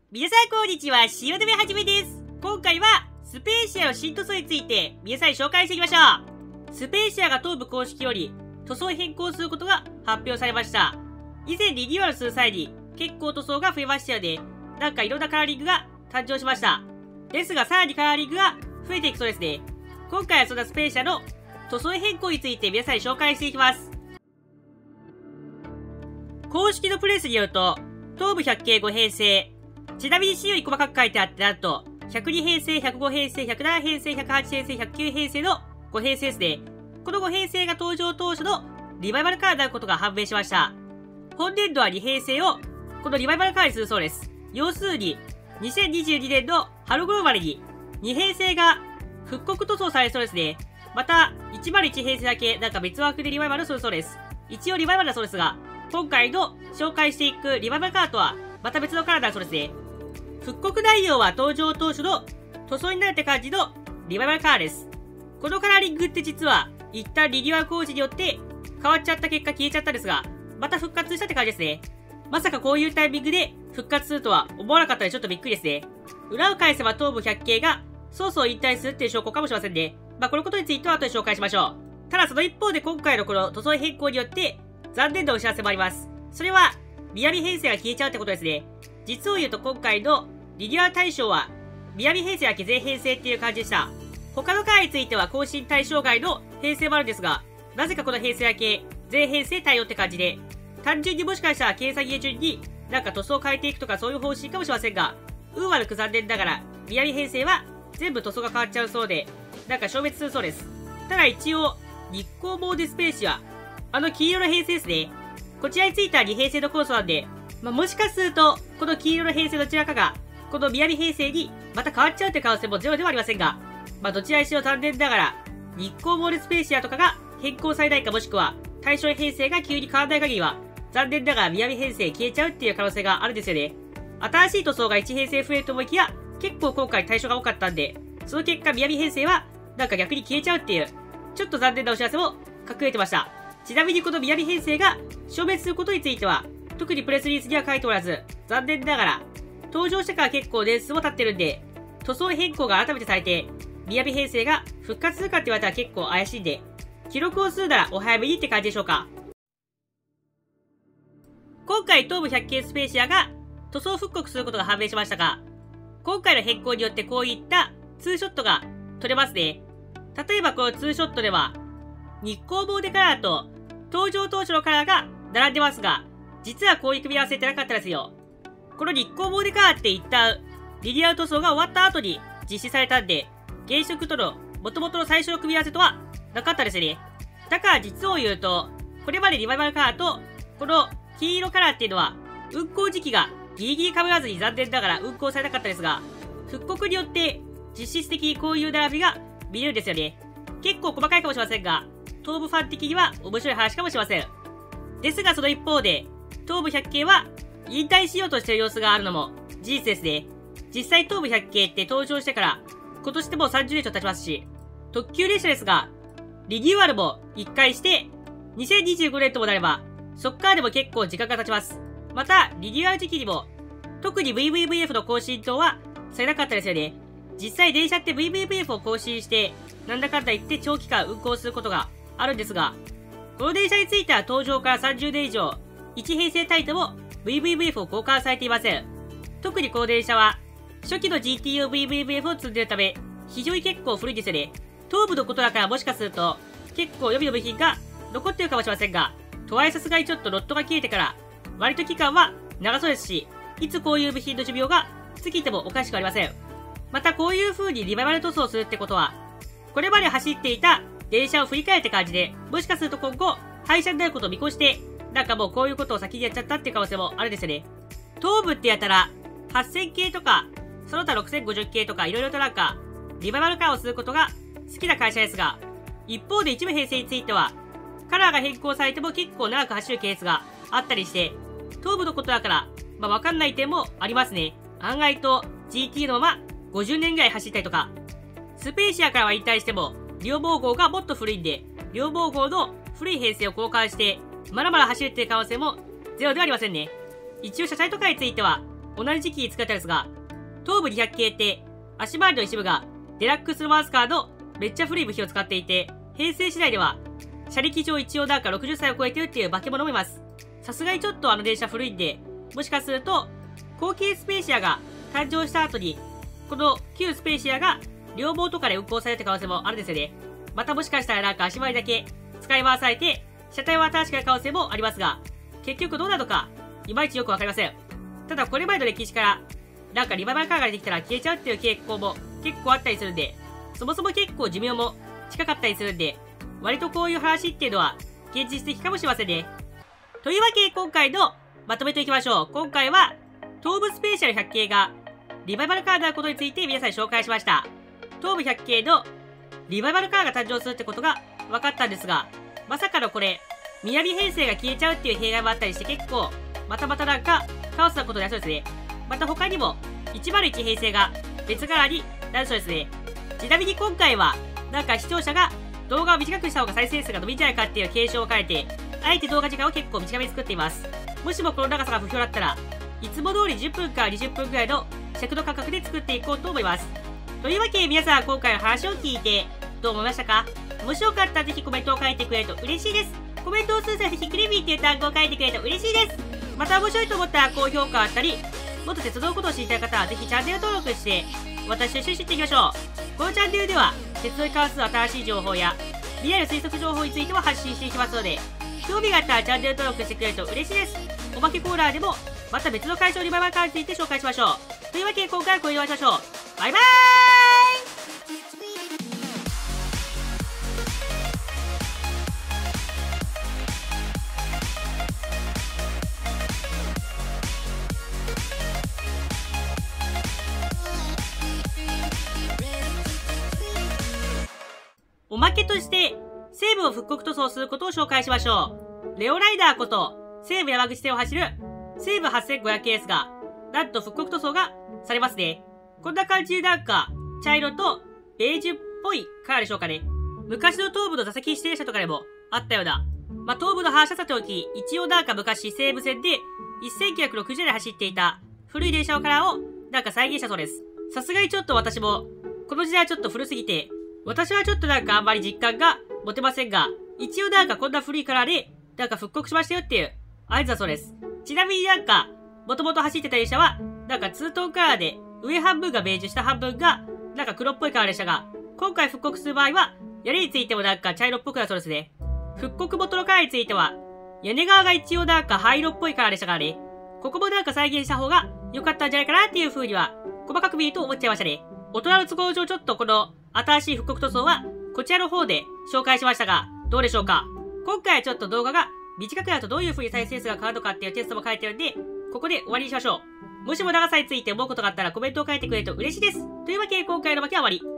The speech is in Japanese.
皆さんこんにちは、しおでめはじめです。今回は、スペーシアの新塗装について、皆さんに紹介していきましょう。スペーシアが東部公式より、塗装変更することが発表されました。以前リニューアルする際に、結構塗装が増えましたよね。なんかいろんなカラーリングが誕生しました。ですが、さらにカラーリングが増えていくそうですね。今回はそんなスペーシアの塗装変更について皆さんに紹介していきます。公式のプレスによると、東部100系5編成。ちなみに資料に細かく書いてあって、なんと、102編成、105編成、107編成、108編成、109編成の5編成ですね。この5編成が登場当初のリバイバルカラーになることが判明しました。本年度は2編成を、このリバイバルカラーにするそうです。要するに、2022年の春頃までに、2編成が復刻塗装されそうですね。また、101編成だけ、なんか別枠でリバイバルするそうです。一応リバイバルだそうですが、今回の紹介していくリバイバルカラーとは、また別のカラーだそうですね。復刻内容は登場当初の塗装になるって感じのリバイバルカラーです。このカラーリングって実は、一旦リニューアル工事によって変わっちゃった結果消えちゃったんですが、また復活したって感じですね。まさかこういうタイミングで復活するとは思わなかったのでちょっとびっくりですね。裏を返せば東部100系がそうそう引退するっていう証拠かもしれませんね。このことについては後で紹介しましょう。ただその一方で今回のこの塗装変更によって残念なお知らせもあります。それは、南編成が消えちゃうってことですね。実を言うと今回のリニューアル対象は、南編成だけ全編成っていう感じでした。他の回については更新対象外の編成もあるんですが、なぜかこの編成だけ全編成対応って感じで、単純にもしかしたら計算家順になんか塗装を変えていくとかそういう方針かもしれませんが、運悪く残念ながら、南編成は全部塗装が変わっちゃうそうで、なんか消滅するそうです。ただ一応、日光モーデスペーシは、黄色の編成ですね。こちらについては2編成のコースなんで、もしかすると、この黄色の編成どちらかが、この南編成にまた変わっちゃうという可能性もゼロではありませんが、どちらにしろ残念ながら、日光モールスペーシアとかが変更されないかもしくは、対象編成が急に変わらない限りは、残念ながら南編成消えちゃうっていう可能性があるんですよね。新しい塗装が1編成増えると思いきや、結構今回対象が多かったんで、その結果南編成は、なんか逆に消えちゃうっていう、ちょっと残念なお知らせも隠れてました。ちなみにこの南編成が消滅することについては、特にプレスリリースには書いておらず、残念ながら、登場してから結構年数も経ってるんで、塗装変更が改めてされて、南編成が復活するかって言われたら結構怪しいんで、記録をするならお早めにって感じでしょうか。今回東部100系スペーシアが塗装復刻することが判明しましたが、今回の変更によってこういったツーショットが撮れますね。例えばこのツーショットでは、日光モーデカラーと登場当初のカラーが並んでますが、実はこういう組み合わせってなかったですよ。この日光モーデカラーって一旦、リニューアル塗装が終わった後に実施されたんで、原色との元々の最初の組み合わせとはなかったですね。だから実を言うと、これまでリバイバルカラーと、この黄色カラーっていうのは、運行時期がギリギリ被らずに残念ながら運行されなかったですが、復刻によって実質的にこういう並びが見れるんですよね。結構細かいかもしれませんが、東部ファン的には面白い話かもしれません。ですがその一方で、東部100系は引退しようとしている様子があるのも事実ですね。実際東部100系って登場してから今年でもう30年以上経ちますし、特急列車ですが、リニューアルも1回して、2025年ともなれば、そっからでも結構時間が経ちます。また、リニューアル時期にも、特に VVVF の更新等はされなかったですよね。実際電車って VVVF を更新して、なんだかんだ言って長期間運行することがあるんですが、この電車については登場から30年以上、1編成タイトも VVVF を交換されていません。特にこの電車は、初期の GTO VVVF を積んでいるため、非常に結構古いんですよね。東部のことだからもしかすると、結構予備の部品が残ってるかもしれませんが、とはいえさすがにちょっとロットが切れてから、割と期間は長そうですし、いつこういう部品の寿命が尽きてもおかしくありません。またこういう風にリバイバル塗装をするってことは、これまで走っていた電車を振り返って感じで、もしかすると今後、廃車になることを見越して、なんかもうこういうことを先にやっちゃったっていう可能性もあるんですよね。東部ってやったら、8000系とか、その他6050系とかいろいろとなんか、リバイバルカーをすることが好きな会社ですが、一方で一部編成については、カラーが変更されても結構長く走るケースがあったりして、東部のことだから、わかんない点もありますね。案外と GT のまま50年ぐらい走ったりとか、スペーシアからは引退しても、両毛号がもっと古いんで、両毛号の古い編成を交換して、まだまだ走るっていう可能性もゼロではありませんね。一応車体とかについては、 同じ時期に作ったんですが、東武200系って足回りの一部がデラックスロマンスカーのめっちゃ古い部品を使っていて、平成次第では車力上一応なんか60歳を超えてるっていう化け物もいます。さすがにちょっとあの電車古いんで、もしかすると後継スペーシアが誕生した後に、この旧スペーシアが両方とかで運行された可能性もあるんですよね。またもしかしたらなんか足回りだけ使い回されて、車体は新しくなる可能性もありますが、結局どうなのか、いまいちよくわかりません。ただこれまでの歴史から、なんかリバイバルカーが出てきたら消えちゃうっていう傾向も結構あったりするんで、そもそも結構寿命も近かったりするんで、割とこういう話っていうのは現実的かもしれませんね。というわけで今回のまとめていきましょう。今回は東武スペーシャル100系がリバイバルカーになることについて皆さんに紹介しました。東武100系のリバイバルカーが誕生するってことが分かったんですが、まさかのこれ、南編成が消えちゃうっていう弊害もあったりして結構、またなんかカオスなことになりそうですね。また他にも101編成が別柄になるそうですね。ちなみに今回は、なんか視聴者が動画を短くした方が再生数が伸びんじゃないかっていう検証を変えて、あえて動画時間を結構短めに作っています。もしもこの長さが不評だったら、いつも通り10分から20分くらいの尺の価格で作っていこうと思います。というわけで皆さん今回の話を聞いてどう思いましたか？もしよかったらぜひコメントを書いてくれると嬉しいです。コメントを通じてぜひクレビーっていう単語を書いてくれると嬉しいです。また面白いと思ったら高評価あったり、もっと鉄道のことを知りたい方はぜひチャンネル登録して、私と一緒に知っていきましょう。このチャンネルでは、鉄道に関する新しい情報や、未来の推測情報についても発信していきますので、興味があったらチャンネル登録してくれると嬉しいです。おまけコーナーでも、また別の会場リバイバルカーについて紹介しましょう。というわけで今回はこれで終わりましょう。バイバーイ。おまけとして、西武を復刻塗装することを紹介しましょう。レオライダーこと、西武山口線を走る西武8500系ですが、なんと復刻塗装がされますね。こんな感じでなんか、茶色とベージュっぽいカラーでしょうかね。昔の東武の座席指定車とかでもあったような。まあ、東武の反射さておき、一応なんか昔西武線で1960年で走っていた古い電車のカラーをなんか再現したそうです。さすがにちょっと私も、この時代はちょっと古すぎて、私はちょっとなんかあんまり実感が持てませんが、一応なんかこんな古いカラーで、なんか復刻しましたよっていう合図だそうです。ちなみになんか、もともと走ってた電車は、なんかツートンカラーで、上半分がベージュ、下半分が、なんか黒っぽいカラーでしたが、今回復刻する場合は、屋根についてもなんか茶色っぽくなるそうですね。復刻元のカラーについては、屋根側が一応なんか灰色っぽいカラーでしたからね。ここもなんか再現した方が良かったんじゃないかなっていう風には、細かく見ると思っちゃいましたね。大人の都合上ちょっとこの、新しい復刻塗装は、こちらの方で紹介しましたが、どうでしょうか？今回はちょっと動画が短くなるとどういう風に再生数が変わるのかっていうテストも書いてあるんで、ここで終わりにしましょう。もしも長さについて思うことがあったらコメントを書いてくれると嬉しいです。というわけで今回の負けは終わり。